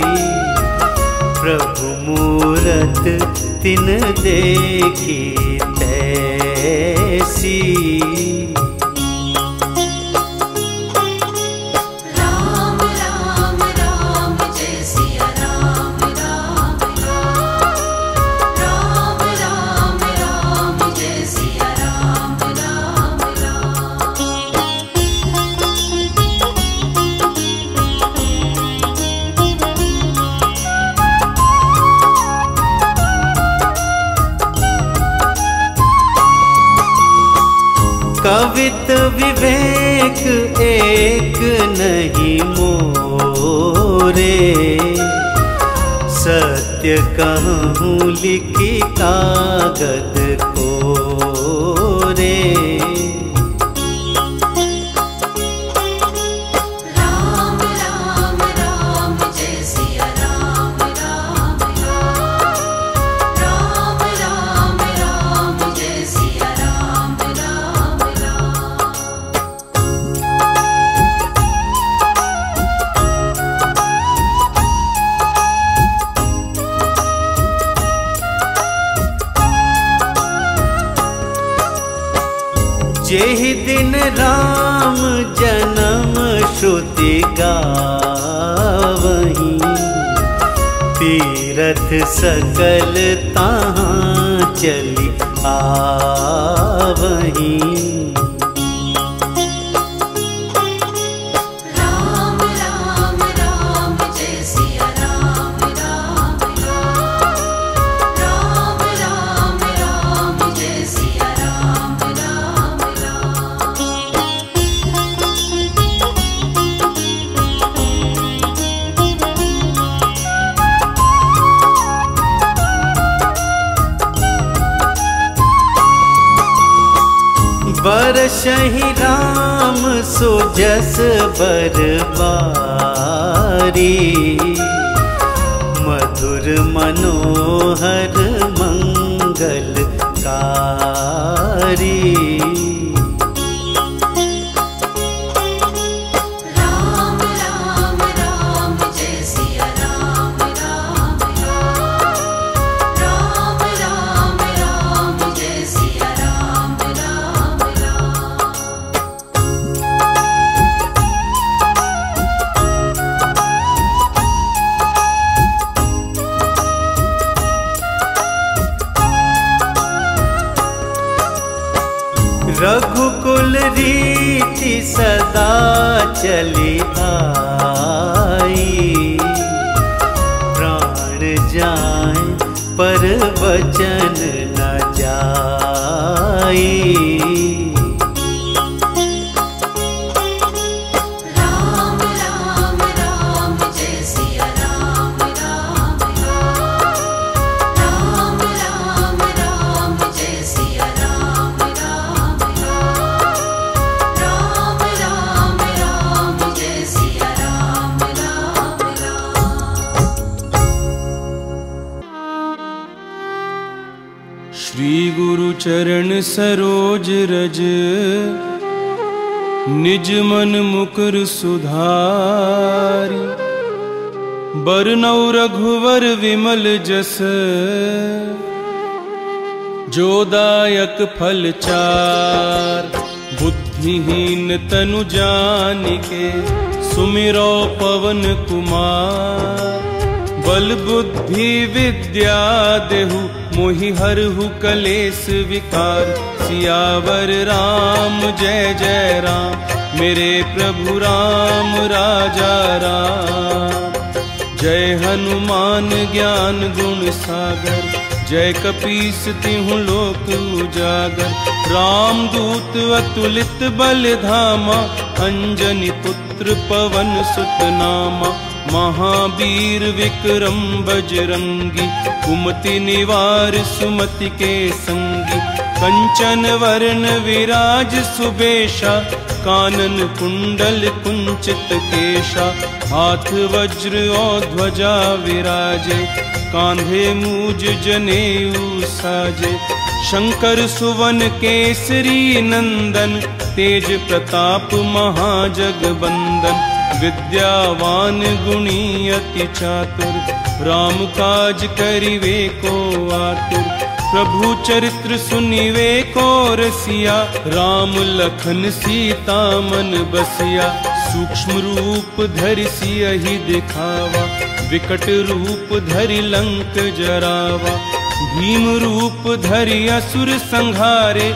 A: प्रभु मूरत तिन देखी तैसी।
D: राम राम राम जय सिया राम राम राम, राम राम राम जय सिया राम राम राम।
A: कवित विवेक एक नहीं मोरे, सत्य कहूँ लिखी कागद कोरे।
D: राम राम राम जय सिया राम राम राम, राम राम राम जय सिया राम राम राम।
A: जेहि दिन राम जन्म श्रुति गावहीं, तीरथ सकल तहाँ चली आवहीं।
D: राम राम राम जय सिया राम राम राम, राम राम राम जय सिया राम राम राम।
A: बरसहि राम सुजस बरबारी, मधुर मनोहर मंगलकारी।
D: राम राम राम जय सिया राम राम राम, राम राम राम जय सिया राम राम राम।
A: सदा चली आई। प्राण जाए पर वचन न जाई।
D: राम राम राम जय सिया राम राम राम। राम राम राम जय सिया राम राम राम। राम राम राम जय सिया राम राम राम।
B: श्री गुरु चरण सरोज रज, निज मन मुकुर सुधारि। बरनउँ रघुवर विमल जस, जो दायक फल चार। बुद्धिहीन तनु जानिके, सुमिरो पवन कुमार। बल बुद्धि विद्या देहु, मोहि हरहु कलेस विकार। सियावर राम जय जय राम, मेरे प्रभु राम राजा राम। जय हनुमान ज्ञान गुण सागर, जय कपीस तिहुँ लोक उजागर। राम दूत अतुलित बल धामा, अंजनी पुत्र पवन सुत नामा। महावीर विक्रम बजरंगी, कुमति निवार सुमति के संगी। कंचन वरण विराज सुबेशा, कानन कुंडल कुंचित केशा। हाथ वज्र और ध्वजा विराजे, कांधे मूज जनेऊ साजे। शंकर सुवन केसरी नंदन, तेज प्रताप महाजगबंदन। विद्यावान गुणी अति चातुर, राम काज करिवे को आतुर। प्रभु चरित्र सुनिवे को रसिया, राम लखन सीता मन बसिया। सूक्ष्म रूप धरि सियहि दिखावा, विकट रूप धरि लंक जरावा। भीम रूप धरि असुर संहारे,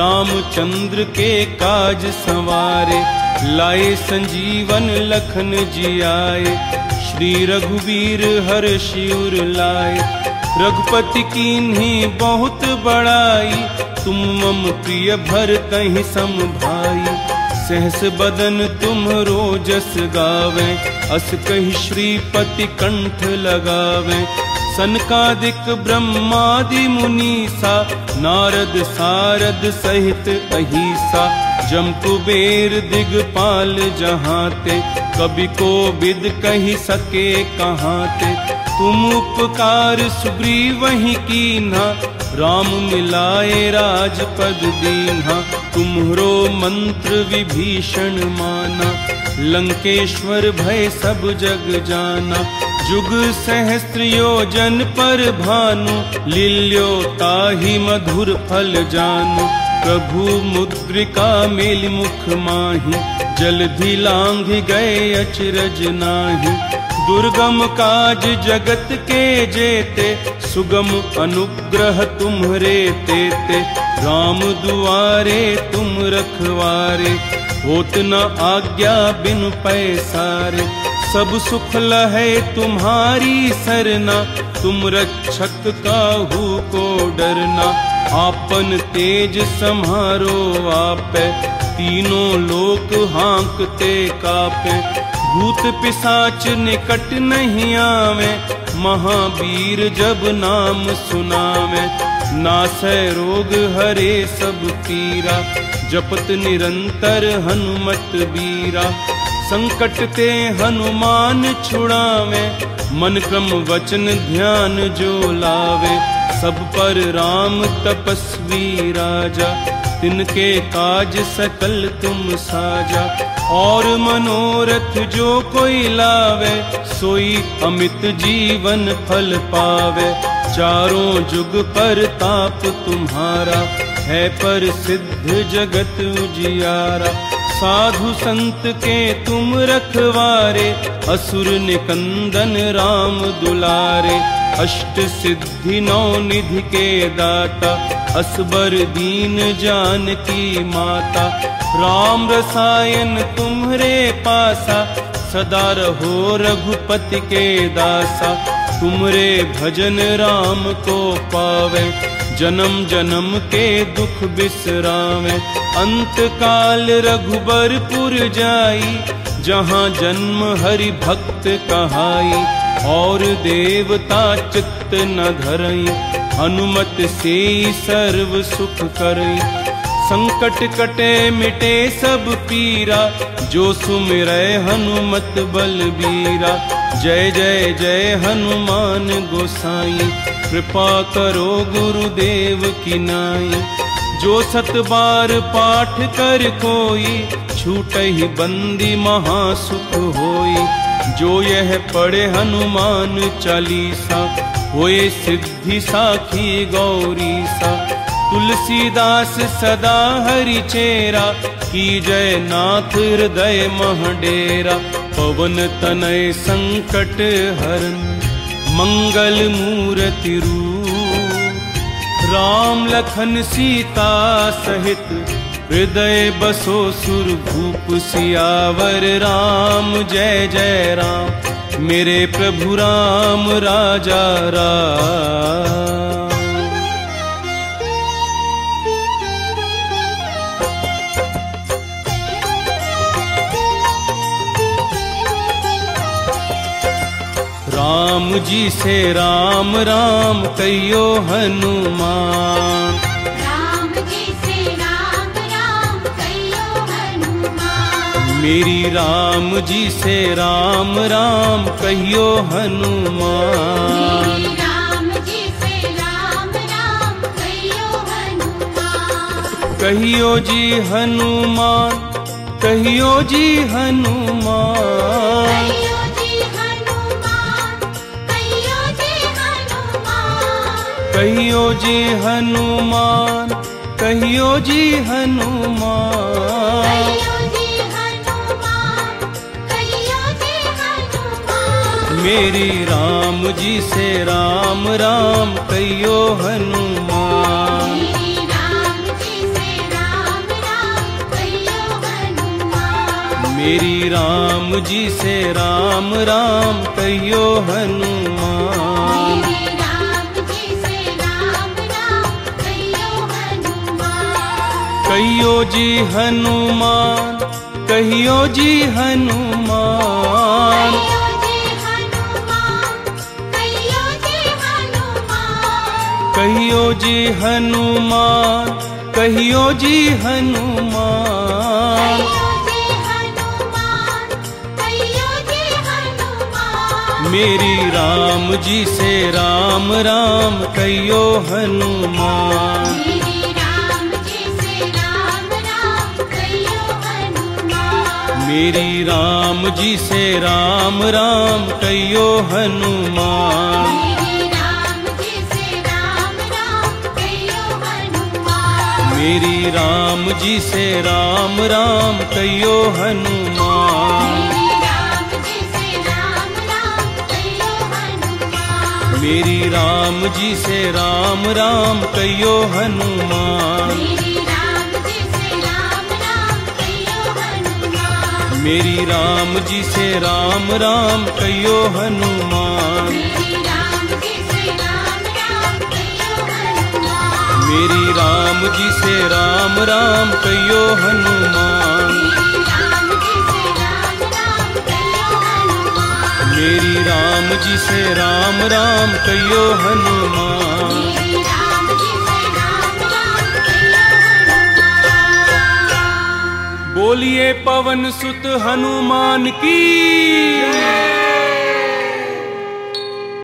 B: रामचंद्र के काज संवारे। लाए संजीवन लखन जियाए, श्री रघुवीर हर्षि उर लाए। रघुपति कीन्ही बहुत बड़ाई, तुम मम प्रिय भरतहि सम भाई। सहस बदन तुम्हरो जस गावें, अस कहि श्रीपति कंठ लगावें। सनकादिक ब्रह्मादि मुनीसा, नारद सारद सहित अहिसा। जम कुबेर दिगपाल जहाते, कवि कोविद कहि सके कहाते। तुम उपकार सुग्रीवहि कीन्हा, राम मिलाए राजपद दीन्हा। तुम्हरो मंत्र विभीषण माना, लंकेश्वर भय सब जग जाना। जुग सहस्त्र योजन पर भानु, लील्यो ताहि मधुर फल जानु। प्रभु मुद्रिका मेलि मुख माहि, जलधि लांघ गए अचरज नाहि। दुर्गम काज जगत के जेते, सुगम अनुग्रह तुम्हरे तेते। राम दुआरे तुम रखवारे, होत न आज्ञा बिनु पैसारे। सब सुख लहै तुम्हारी सरना, तुम रक्षक काहू को डरना। आपन तेज सम्हारो आपै, तीनों लोक हाँकते कापे। भूत पिशाच निकट नहीं आवे, महावीर जब नाम सुनावे। नासै रोग हरे सब पीरा, जपत निरंतर हनुमत बीरा। संकट ते हनुमान छुड़ावे, मन क्रम वचन ध्यान जो लावे। सब पर राम तपस्वी राजा, तिनके काज सकल तुम साजा। और मनोरथ जो कोई लावे, सोई अमित जीवन फल पावे। चारों जुग पर ताप तुम्हारा, है पर सिद्ध जगत उजियारा। साधु संत के तुम रखवारे, असुर निकंदन राम दुलारे। अष्ट सिद्धि नौ निधि के दाता, असबर दीन जानकी माता।
C: राम रसायन तुम्हरे पासा, सदा रहो रघुपति के दासा। तुमरे भजन राम को पावे, जन्म जन्म के दुख बिसरावे। अंत काल रघुबरपुर जाई, जहाँ जन्म हरि भक्त कहाई। और देवता चित्त न धरई, हनुमत से सर्व सुख करई। संकट कटे मिटे सब पीरा, जो सुमिरै हनुमत बलबीरा। जय जय जय हनुमान गोसाई, कृपा करो गुरुदेव की नाई। जो सत बार पाठ कर कोई, छूटहि बंदी महासुख होई। जो यह पढ़े हनुमान चालीसा, होए सिद्धि साखी गौरीसा। तुलसीदास सदा हरि चेरा, की जय नाथ हृदय मह डेरा। पवन तनय संकट हरन, मंगल मूर्ति रूप। राम लखन सीता सहित, हृदय बसो सुरभूप। सियावर राम जय जय राम, मेरे प्रभु राम राजा राम। राम जी से राम राम कहियो हनुमान।
D: राम जी से राम राम कहियो हनुमान।
C: मेरी राम जी से राम राम कहियो हनुमान।
D: मेरी राम जी से राम राम कहियो हनुमान।
C: कहियो जी हनुमान, कहियो जी हनुमान। कहियो जी हनुमान, कहियो जी हनुमान। मेरी राम जी से राम राम कहियो हनुमान।
D: मेरी राम जी से राम राम कहियो हनुमान।
C: मेरी राम जी से राम राम कहियो हनुमान। कहियो जी हनुमान, कहियो जी हनुमान। कहियो जी हनुमान, कहियो जी हनुमान। मेरी राम जी से राम राम कहियो हनुमान। मेरी राम जी से राम राम कहियो हनुमान। मेरी राम जी से राम राम कहियो हनुमान। मेरी राम जी से राम राम कहियो हनुमान। मेरी राम जी से राम राम कहियो हनुमान। मेरी राम जी से राम राम कहियो हनुमान। मेरी राम जी से राम राम कहियो हनुमान। बोलिए पवन सुत हनुमान की।